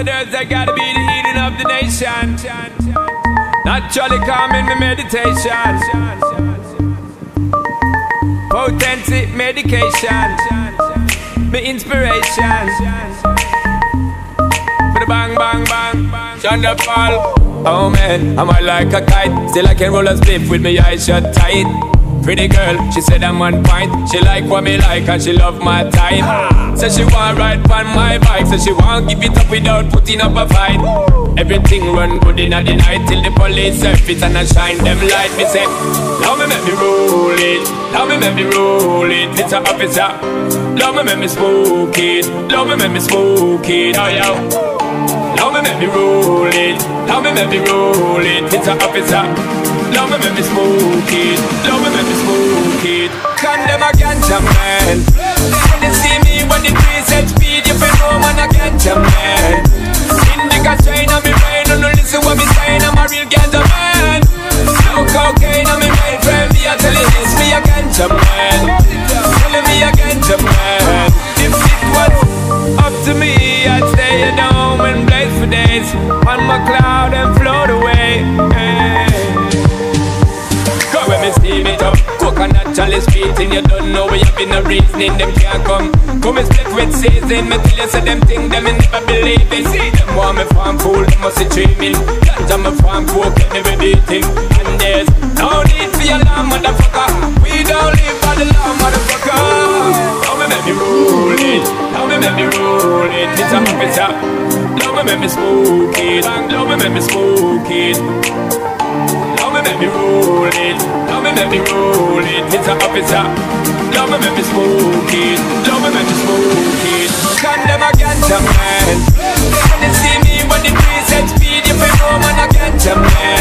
overdose, I gotta be the healing of the nation. Naturally calming my meditation. Potency medication. My inspiration. For the bang, bang, bang, bang. Thunderfall. Oh man, I'm high like a kite. Still I can roll a spliff with my eyes shut tight. Pretty girl, she said I'm on point. She like what me like and she love my time. Said she want ride on my bike. Said she want give it up without putting up a fight. Everything run good in the night till the police surface and I shine them light. Me say, love me make me roll it. Love me make me roll it. Mr. Officer. Love me make me smoke it. Love me make me smoke it. Oh yeah. Love me make me roll it. Love me make me roll it. Mr. Officer. Love me make me smoke it. Love me make me smoke it. Condemn a ganja man. When they see me when the 3 speed, you feel no man a ganja man. Indica strain on me brain, don't listen what me saying. I'm a real ganja man. No cocaine on me brain, friend. Me I tell you this, me a ganja man. Telling me a ganja man. If it was up to me, I'd stay at home and blaze for days on my cloud and float away. When me steam it up, coconut chalice beating. You don't know where you been a reasoning. Them can't come. Come and split with season. Me tell you say them thing them and never believe it. See them want me farm fool, them must be dreaming. Ganja me farm coke, get me beating. And there's no need for your alarm, motherfucker. We don't live by the law, motherfucker. Now me make me roll it. Now me make me roll it. It's a officer. Now me make me smoke it. Now me make me smoke it. Now me make me roll it. Now me make me roll it. It's a officer. Now me make me smoke it. Now me make me smoke it. Condemn a ganja man. When they see me when the 3 speed, you feel no man a ganja man.